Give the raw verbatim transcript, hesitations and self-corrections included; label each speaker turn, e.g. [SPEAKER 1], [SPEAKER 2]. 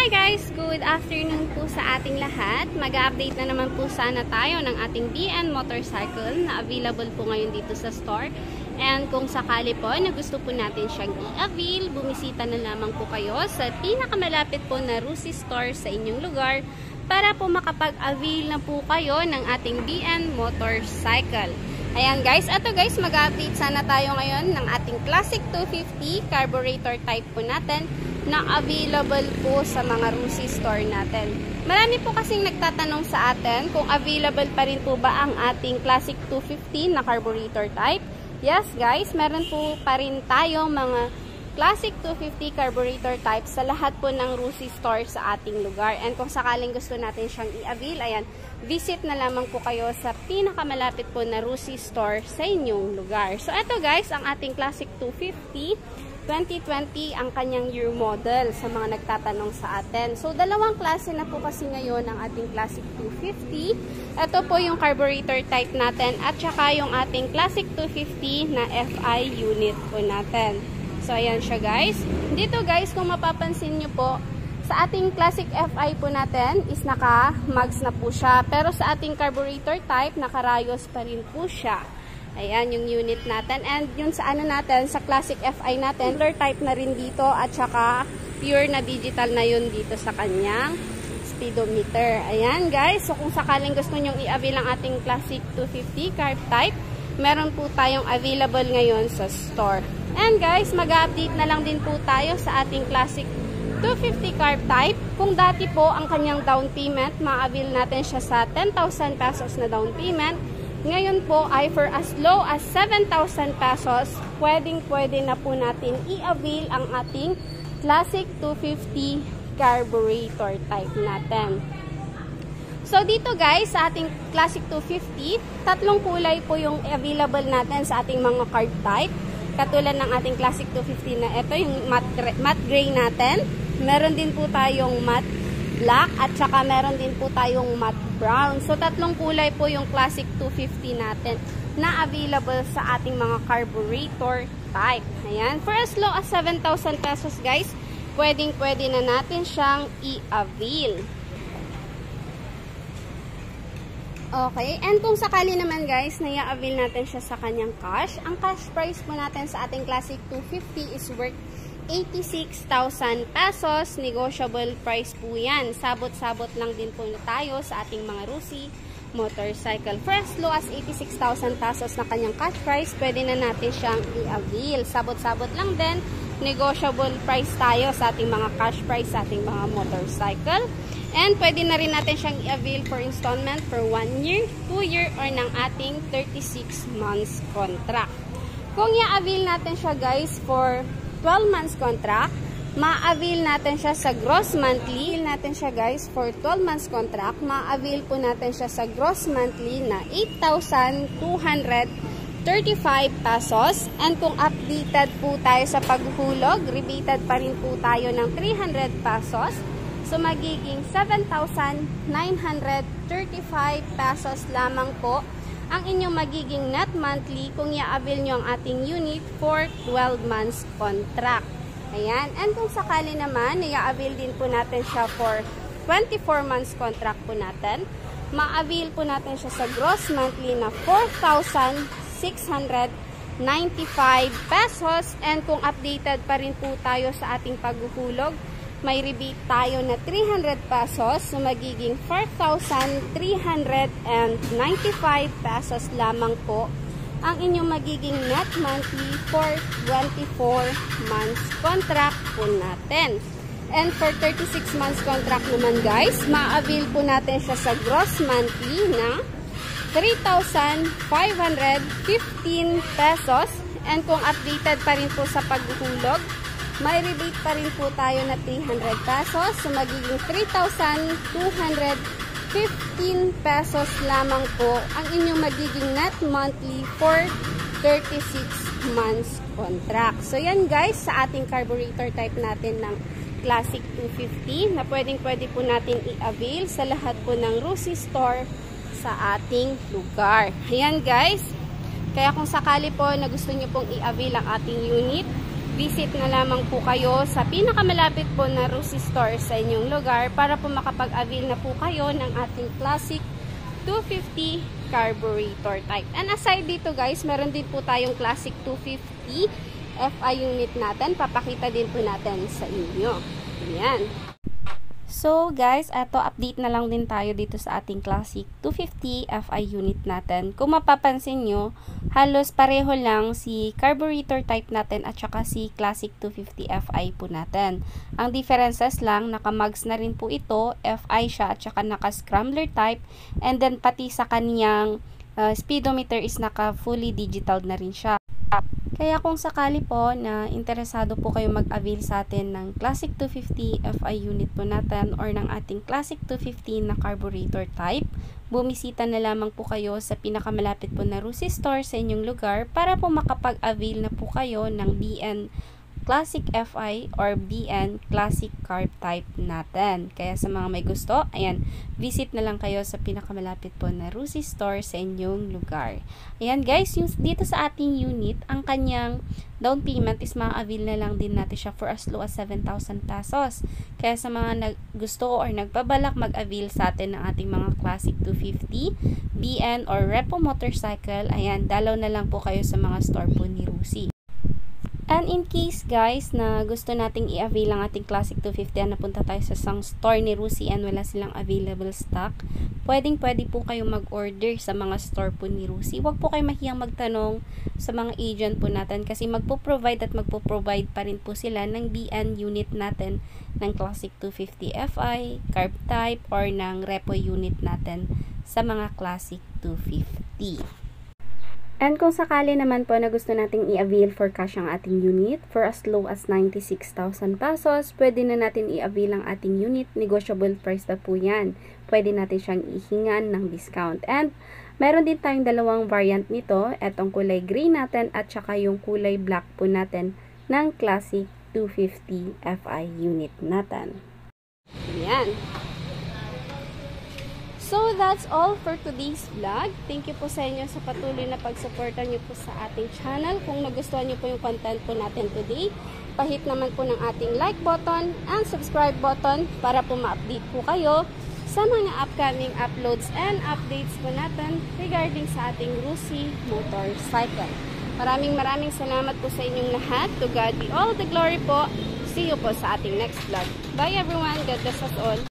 [SPEAKER 1] Hi guys! Good afternoon po sa ating lahat. Mag-update na naman po sana tayo ng ating B N motorcycle na available po ngayon dito sa store. And kung sakali po na gusto po natin siyang i-avail, bumisita na lamang po kayo sa pinakamalapit po na Rusi store sa inyong lugar para po makapag-avail na po kayo ng ating B N motorcycle. Ayan guys, ato guys, mag-update sana tayo ngayon ng ating Classic two fifty carburetor type po natin na available po sa mga Rusi store natin. Marami po kasing nagtatanong sa atin kung available pa rin po ba ang ating Classic two fifty na carburetor type. Yes guys, meron po pa rin tayong mga Classic two fifty carburetor type sa lahat po ng Rusi store sa ating lugar. And kung sakaling gusto natin siyang i-avail, ayan, visit na lamang po kayo sa pinakamalapit po na Rusi store sa inyong lugar. So ito guys, ang ating Classic two fifty twenty twenty ang kanyang year model sa mga nagtatanong sa atin. So, dalawang klase na po kasi ngayon ang ating Classic two fifty. Ito po yung carburetor type natin at saka yung ating Classic two fifty na F I unit po natin. So, ayan siya guys. Dito guys, kung mapapansin nyo po, sa ating Classic F I po natin is naka-mags na po siya. Pero sa ating carburetor type, naka-rayos pa rin po siya. Ayan, yung unit natin. And yun sa ano natin, sa Classic F I natin, color type na rin dito at saka pure na digital na yun dito sa kanyang speedometer. Ayan guys, so kung sakaling gusto nyong i-avail ang ating Classic two fifty carb type, meron po tayong available ngayon sa store. And guys, mag-update na lang din po tayo sa ating Classic two fifty carb type. Kung dati po ang kanyang down payment, ma-avail natin siya sa ten thousand pesos na down payment. Ngayon po ay for as low as seven thousand pesos, pwedeng pwede na po natin i-avail ang ating Classic two fifty carburetor type natin. So dito guys, sa ating Classic two fifty, tatlong kulay po yung available natin sa ating mga carb type. Katulad ng ating Classic two fifty na ito, yung matte, matte gray natin. Meron din po tayong matte black at saka meron din po tayong matte brown. So tatlong kulay po yung Classic two fifty natin na available sa ating mga carburetor type. Ayan, for as low as seven thousand pesos guys, pwedeng pwede na natin siyang i-avail. Okay, and kung sakali naman guys na i-avail natin siya sa kanyang cash, ang cash price po natin sa ating Classic two fifty is worth eighty-six thousand pesos. Negotiable price po yan. Sabot-sabot lang din po na tayo sa ating mga Rusi motorcycle. For as low as eighty-six thousand pesos na kanyang cash price, pwede na natin siyang i-avail. Sabot-sabot lang din. Negotiable price tayo sa ating mga cash price sa ating mga motorcycle. And pwede na rin natin siyang i-avail for installment for one year, two year, or ng ating thirty-six months contract. Kung i-avail natin siya guys for twelve months contract, ma-avail natin siya sa gross monthly. Avail natin siya guys for twelve months contract, ma-avail po natin siya sa gross monthly na eight thousand two hundred thirty-five pesos. And kung updated po tayo sa paghuhulog, rebated pa rin po tayo ng three hundred pesos. So magiging seven thousand nine hundred thirty-five pesos lamang po ang inyong magiging net monthly kung i-avail nyo ang ating unit for twelve months contract. Ayan. And kung sakali naman, i-avail din po natin siya for twenty-four months contract po natin. Ma-avail po natin siya sa gross monthly na four thousand six hundred ninety-five pesos. And kung updated pa rin po tayo sa ating paghuhulog, may rebate tayo na three hundred pesos, so magiging four thousand three hundred ninety-five pesos lamang po ang inyong magiging net monthly for twenty-four months contract po natin. And for thirty-six months contract naman guys, ma-avail po natin siya sa gross monthly na three thousand five hundred fifteen pesos. And kung updated pa rin po sa paghuhulog, may rebate pa rin po tayo na three hundred pesos. So, magiging three thousand two hundred fifteen pesos lamang po ang inyong magiging net monthly for thirty-six months contract. So, yan guys, sa ating carburetor type natin ng Classic two fifty na pwedeng pwede po natin i-avail sa lahat po ng Rusi store sa ating lugar. Ayan guys. Kaya kung sakali po na gusto nyo pong i-avail ang ating unit, visit na lamang po kayo sa pinakamalapit po na Rusi Store sa inyong lugar para po makapag-avail na po kayo ng ating classic two fifty carburetor type. And aside dito guys, meron din po tayong classic two fifty F I unit natin. Papakita din po natin sa inyo. Ayan. So guys, eto update na lang din tayo dito sa ating classic two fifty F I unit natin. Kung mapapansin nyo, halos pareho lang si carburetor type natin at saka si classic two fifty F I po natin. Ang differences lang, naka-mugs na rin po ito, F I siya at saka naka-scrambler type, and then pati sa kaniyang uh, speedometer is naka fully digital na rin siya. Kaya kung sakali po na interesado po kayo mag-avail sa atin ng classic two fifty F I unit po natin or ng ating classic two fifty na carburetor type, bumisita na lamang po kayo sa pinakamalapit po na Rusi Store sa inyong lugar para po makapag-avail na po kayo ng B N Classic F I or B N Classic Carb type natin. Kaya sa mga may gusto, ayan, visit na lang kayo sa pinakamalapit po na Rusi Store sa inyong lugar. Ayan guys, yung dito sa ating unit, ang kanyang down payment is ma-avail na lang din natin siya for as low as seven thousand pesos. Kaya sa mga nag gusto or nagpabalak mag-avail sa atin ng ating mga Classic two fifty, B N or Repo motorcycle, ayan, dalaw na lang po kayo sa mga store po ni Rusi. And in case guys na gusto nating i-avail ang ating Classic two fifty at napunta tayo sa isang store ni Rusi and wala silang available stock, pwedeng pwede po kayo mag-order sa mga store po ni Rusi. Huwag po kayo mahiyang magtanong sa mga agent po natin kasi magpo-provide at magpo-provide pa rin po sila ng B N unit natin ng Classic two fifty F I, Carb type, or ng Repo unit natin sa mga Classic two fifty. And kung sakali naman po na gusto nating i-avail for cash ang ating unit for as low as ninety-six thousand pesos, pwede na natin i-avail ang ating unit. Negotiable price na po yan. Pwede natin siyang ihingan ng discount. And meron din tayong dalawang variant nito. Etong kulay gray natin at saka yung kulay black po natin ng Classic two fifty F I unit natin. Ayan. So, that's all for today's vlog. Thank you po sa inyo sa patuloy na pagsuporta nyo po sa ating channel. Kung nagustuhan nyo po yung content po natin today, pahit naman po ng ating like button and subscribe button para po ma-update po kayo sa mga upcoming uploads and updates po natin regarding sa ating Rusi motorcycle. Maraming maraming salamat po sa inyong lahat. To God be all the glory po. See you po sa ating next vlog. Bye everyone. God bless us all.